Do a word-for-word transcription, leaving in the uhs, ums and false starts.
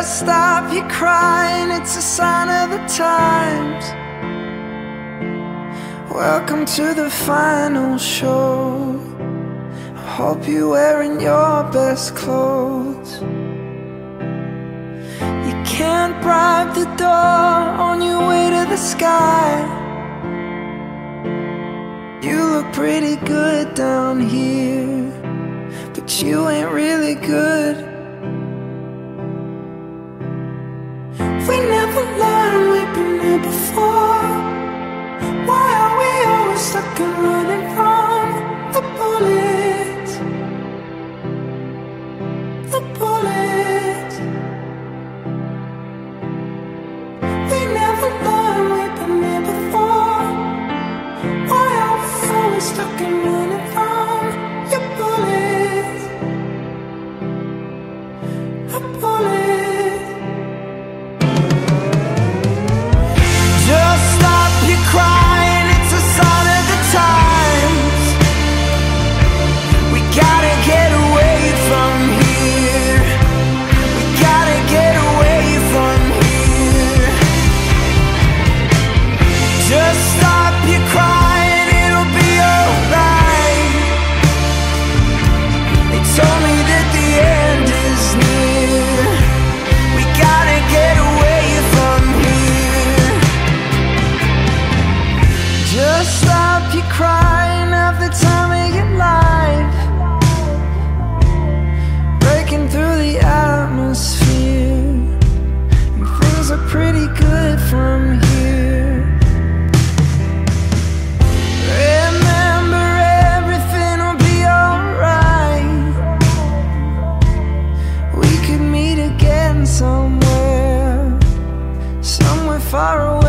Just stop your crying, it's a sign of the times. Welcome to the final show. I hope you're wearing your best clothes. You can't bribe the door on your way to the sky. You look pretty good down here, but you ain't really good. We never learned, we've been here before. Why are we always stuck and running from the bullets? The bullets. We never learned, we've been here before. Why are we always stuck and running from your bullets? The bullets. Crying, it's a sign of the times. We gotta get away from here. We gotta get away from here. Just stop your crying, it'll be alright. They told me that the end is near. We gotta get away from here. Just stop your crying, have the time of your life. Breaking through the atmosphere, and things are pretty good from here. Remember, everything will be alright. We could meet again somewhere, somewhere far away.